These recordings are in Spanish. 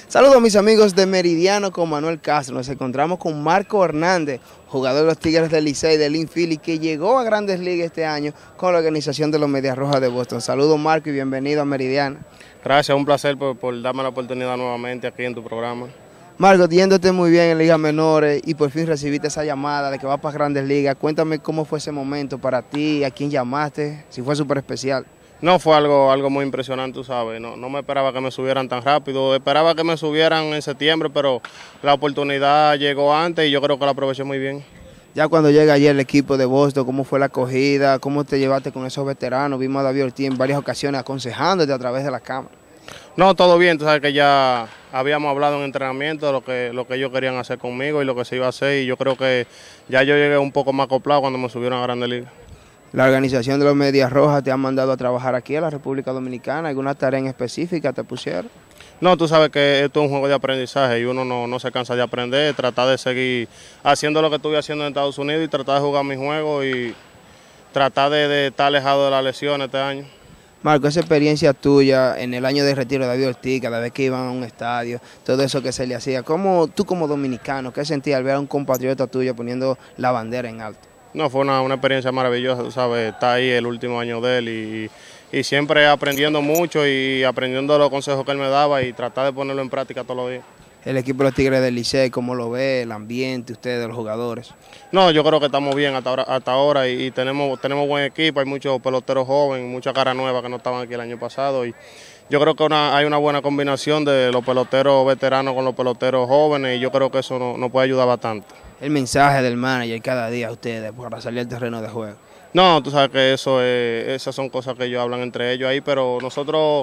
Saludos mis amigos de Meridiano con Manuel Castro. Nos encontramos con Marco Hernández, jugador de los Tigres del Licey del Infield, que llegó a Grandes Ligas este año con la organización de los Medias Rojas de Boston. Saludos Marco y bienvenido a Meridiano. Gracias, un placer por darme la oportunidad nuevamente aquí en tu programa. Marco, yéndote muy bien en ligas menores y por fin recibiste esa llamada de que vas para Grandes Ligas. Cuéntame cómo fue ese momento para ti, a quién llamaste, si fue súper especial. No, fue algo muy impresionante, tú sabes, no me esperaba que me subieran tan rápido, esperaba que me subieran en septiembre, pero la oportunidad llegó antes y yo creo que la aproveché muy bien. Ya cuando llega ayer el equipo de Boston, ¿cómo fue la acogida? ¿Cómo te llevaste con esos veteranos? Vimos a David Ortiz en varias ocasiones aconsejándote a través de la cámara. No, todo bien, tú sabes que ya habíamos hablado en entrenamiento de lo que ellos querían hacer conmigo y lo que se iba a hacer, y yo creo que ya yo llegué un poco más acoplado cuando me subieron a Grandes Ligas. La organización de los Medias Rojas te ha mandado a trabajar aquí a la República Dominicana. ¿Alguna tarea en específica te pusieron? No, tú sabes que esto es un juego de aprendizaje y uno no se cansa de aprender, tratar de seguir haciendo lo que estuve haciendo en Estados Unidos y tratar de jugar mi juego y tratar de estar alejado de las lesiones este año. Marco, esa experiencia tuya en el año de retiro de David Ortiz, cada vez que iban a un estadio, todo eso que se le hacía, ¿cómo tú como dominicano, qué sentías al ver a un compatriota tuyo poniendo la bandera en alto? No, fue una experiencia maravillosa, tú sabes, está ahí el último año de él y siempre aprendiendo mucho y aprendiendo los consejos que él me daba y tratar de ponerlo en práctica todos los días. El equipo de los Tigres del Licey, ¿cómo lo ve? El ambiente, ustedes, los jugadores. No, yo creo que estamos bien hasta ahora y tenemos buen equipo, hay muchos peloteros jóvenes, mucha cara nueva que no estaban aquí el año pasado y yo creo que hay una buena combinación de los peloteros veteranos con los peloteros jóvenes y yo creo que eso nos puede ayudar bastante. El mensaje del manager cada día a ustedes para salir al terreno de juego. No, tú sabes que esas son cosas que ellos hablan entre ellos ahí, pero nosotros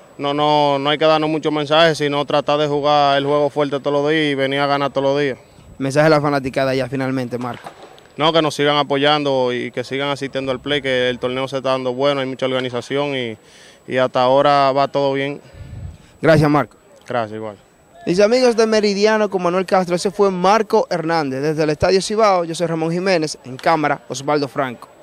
no hay que darnos muchos mensajes, sino tratar de jugar el juego fuerte todos los días y venir a ganar todos los días. Mensaje a la fanaticada ya finalmente, Marco. No, que nos sigan apoyando y que sigan asistiendo al play, que el torneo se está dando bueno, hay mucha organización y hasta ahora va todo bien. Gracias, Marco. Gracias, igual. Mis amigos de Meridiano con Manuel Castro, ese fue Marco Hernández. Desde el Estadio Cibao, yo soy Ramón Jiménez, en cámara, Osvaldo Franco.